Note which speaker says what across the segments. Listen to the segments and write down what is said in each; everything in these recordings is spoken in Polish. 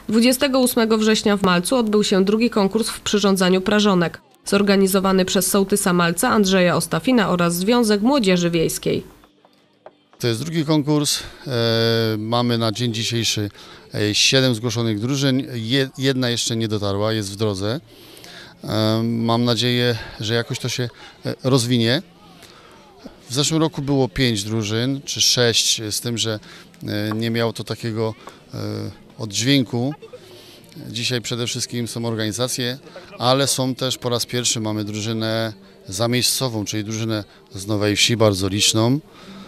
Speaker 1: 28 września w Malcu odbył się drugi konkurs w przyrządzaniu prażonek, zorganizowany przez sołtysa Malca Andrzeja Ostafina oraz Związek Młodzieży Wiejskiej.
Speaker 2: To jest drugi konkurs. Mamy na dzień dzisiejszy 7 zgłoszonych drużyn. Jedna jeszcze nie dotarła, jest w drodze. Mam nadzieję, że jakoś to się rozwinie. W zeszłym roku było 5 drużyn, czy 6, z tym, że nie miało to takiego oddźwięku. Dzisiaj przede wszystkim są organizacje, ale są też po raz pierwszy mamy drużynę zamiejscową, czyli drużynę z Nowej Wsi, bardzo liczną.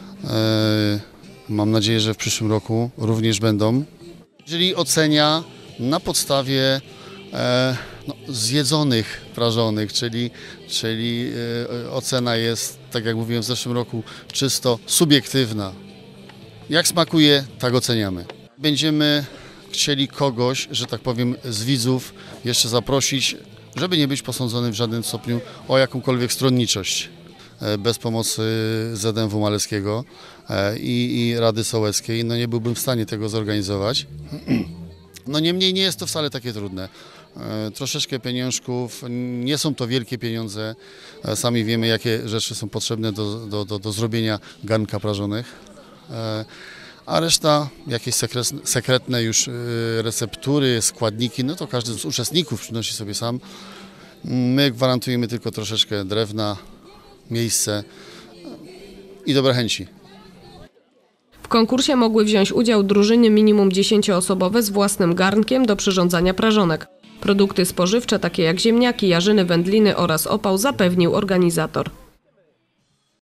Speaker 2: Mam nadzieję, że w przyszłym roku również będą. Jeżeli ocenia na podstawie zjedzonych prażonych, czyli ocena jest, tak jak mówiłem w zeszłym roku, czysto subiektywna. Jak smakuje, tak oceniamy. Będziemy chcieli kogoś, że tak powiem, z widzów jeszcze zaprosić, żeby nie być posądzonym w żadnym stopniu o jakąkolwiek stronniczość. Bez pomocy ZMW Maleckiego i Rady Sołeckiej nie byłbym w stanie tego zorganizować. Niemniej nie jest to wcale takie trudne. Troszeczkę pieniążków, nie są to wielkie pieniądze. Sami wiemy, jakie rzeczy są potrzebne do zrobienia garnka prażonych. A reszta, jakieś sekretne już receptury, składniki, to każdy z uczestników przynosi sobie sam. My gwarantujemy tylko troszeczkę drewna, miejsce i dobre chęci.
Speaker 1: W konkursie mogły wziąć udział drużyny minimum 10-osobowe z własnym garnkiem do przyrządzania prażonek. Produkty spożywcze takie jak ziemniaki, jarzyny, wędliny oraz opał zapewnił organizator.